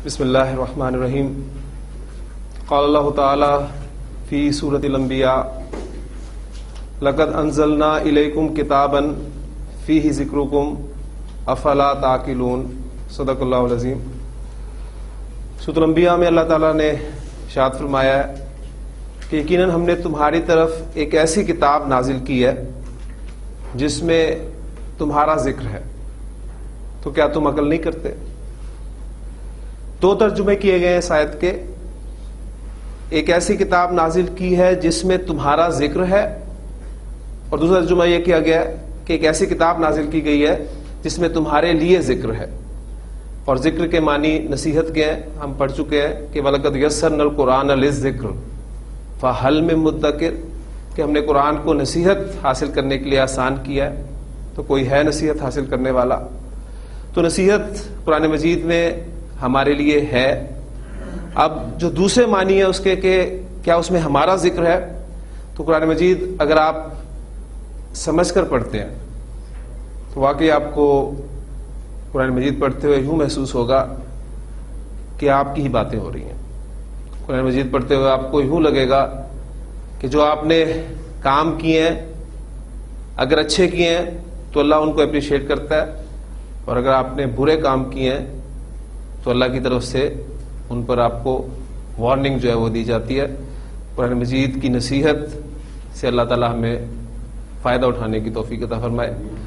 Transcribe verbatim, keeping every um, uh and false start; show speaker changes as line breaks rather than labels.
بسم اللہ الرحمن الرحیم. قال اللہ تعالی فی سورۃ الانبیاء لقد انزلنا الیکم کتابا فیہ ذکرکم افلا تعقلون. صدق اللہ العظیم. سورۃ الانبیاء میں اللہ تعالیٰ نے ارشاد فرمایا ہے کہ یقیناً ہم نے تمہاری طرف ایک ایسی کتاب نازل کی ہے جس میں تمہارا ذکر ہے، تو کیا تم عقل نہیں کرتے؟ دو ترجمے کیے گئے اس آیت کے. ایک ایسی کتاب نازل کی ہے جس میں تمہارا ذکر ہے، اور دوسرا ترجمہ یہ کیا گیا کہ ایک ایسی کتاب نازل کی گئی ہے جس میں تمہارے لیے ذکر ہے. اور ذکر کے معنی نصیحت کے ہیں، ہم پڑھ چکے ہیں کہ وَلَقَدْ يَسَّرْنَا الْقُرْآنَ لِلذِّكْرِ فَهَلْ مِن مُدَّكِرٍ، کہ ہم نے قرآن کو نصیحت حاصل کرنے کے لیے آسان کیا ہے، تو کوئی ہے نصیحت حاصل کرنے والا؟ تو نصیحت قرآن مجید میں ہمارے لیے ہے. اب جو دوسرے معنی ہے اس کے کہ کیا اس میں ہمارا ذکر ہے، تو قرآن مجید اگر آپ سمجھ کر پڑھتے ہیں تو واقعی آپ کو قرآن مجید پڑھتے ہوئے یوں محسوس ہوگا کہ آپ کی ہی باتیں ہو رہی ہیں. قرآن مجید پڑھتے ہوئے آپ کو یوں لگے گا کہ جو آپ نے کام کیے ہیں اگر اچھے کیے ہیں تو اللہ ان کو اپریشیٹ کرتا ہے، اور اگر آپ نے برے کام کیے ہیں تو اللہ کی طرف سے ان پر آپ کو وارننگ جو ہے وہ دی جاتی ہے. قرآن مجید کی نصیحت سے اللہ تعالی ہمیں فائدہ اٹھانے کی توفیق عطا فرمائے.